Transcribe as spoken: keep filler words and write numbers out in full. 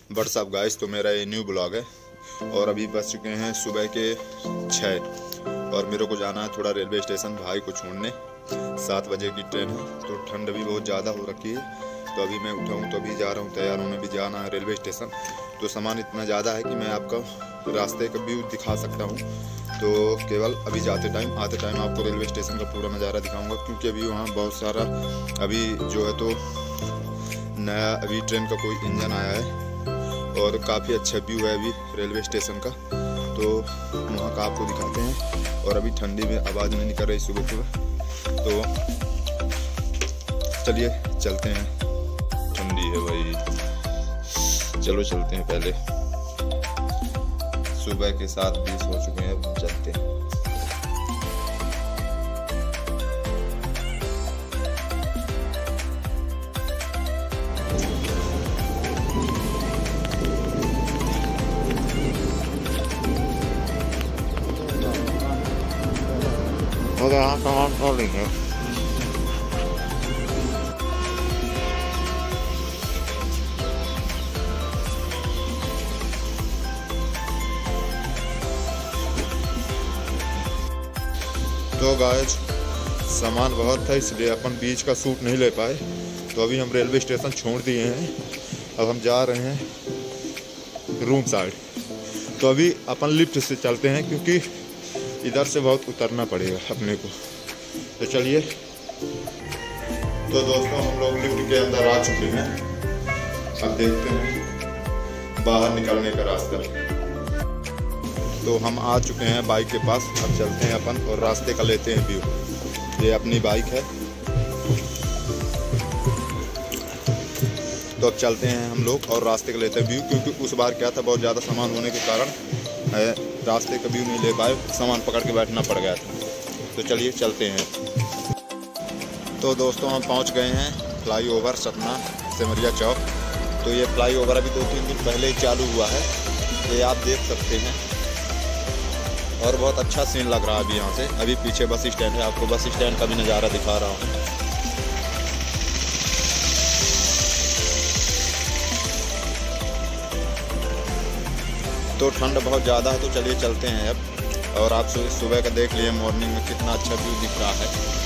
WhatsApp guys, तो मेरा ये न्यू ब्लॉग है और अभी बज चुके हैं सुबह के छः और मेरे को जाना है थोड़ा रेलवे स्टेशन भाई को छोड़ने। सात बजे की ट्रेन है तो ठंड भी बहुत ज़्यादा हो रखी है। तो अभी मैं उठा हूँ तो अभी जा रहा हूँ, तैयार होने भी जाना है रेलवे स्टेशन। तो सामान इतना ज़्यादा है कि मैं आपका रास्ते का व्यू दिखा सकता हूँ। तो केवल अभी जाते टाइम आते टाइम आपको रेलवे स्टेशन का पूरा नज़ारा दिखाऊंगा, क्योंकि अभी वहाँ बहुत सारा अभी जो है तो नया अभी ट्रेन का कोई इंजन आया है और काफ़ी अच्छा व्यू है अभी रेलवे स्टेशन का। तो वहाँ का आपको दिखाते हैं। और अभी ठंडी में आवाज़ नहीं निकल रही सुबह सुबह, तो चलिए चलते हैं। ठंडी है भाई, चलो चलते हैं। पहले सुबह के सात बीस हो चुके हैं, अब चलते हैं। और यहाँ सामान तो लेंगे। तो गाइस सामान बहुत था इसलिए अपन बीच का सूट नहीं ले पाए। तो अभी हम रेलवे स्टेशन छोड़ दिए हैं, अब हम जा रहे हैं रूम साइड। तो अभी अपन लिफ्ट से चलते हैं क्योंकि इधर से बहुत उतरना पड़ेगा अपने को। तो चलिए। तो दोस्तों हम लोग लिफ्ट के अंदर आ चुके हैं, अब देखते हैं बाहर निकलने का रास्ता। तो हम आ चुके हैं बाइक के पास, अब चलते हैं अपन और रास्ते का लेते हैं व्यू। ये अपनी बाइक है, तो अब चलते हैं हम लोग और रास्ते का लेते हैं व्यू। क्योंकि उस बार क्या था, बहुत ज़्यादा सामान होने के कारण रास्ते का व्यू नहीं ले पाए, सामान पकड़ के बैठना पड़ गया था। तो चलिए चलते हैं। तो दोस्तों हम पहुंच गए हैं फ्लाईओवर सतना सिमरिया चौक। तो ये फ्लाईओवर अभी दो तीन दिन पहले ही चालू हुआ है, ये आप देख सकते हैं। और बहुत अच्छा सीन लग रहा है अभी यहाँ से। अभी पीछे बस स्टैंड है, आपको बस स्टैंड का भी नज़ारा दिखा रहा हूँ। तो ठंड बहुत ज़्यादा है, तो चलिए चलते हैं अब। और आप सुबह का देख लिए मॉर्निंग में कितना अच्छा व्यू दिख रहा है।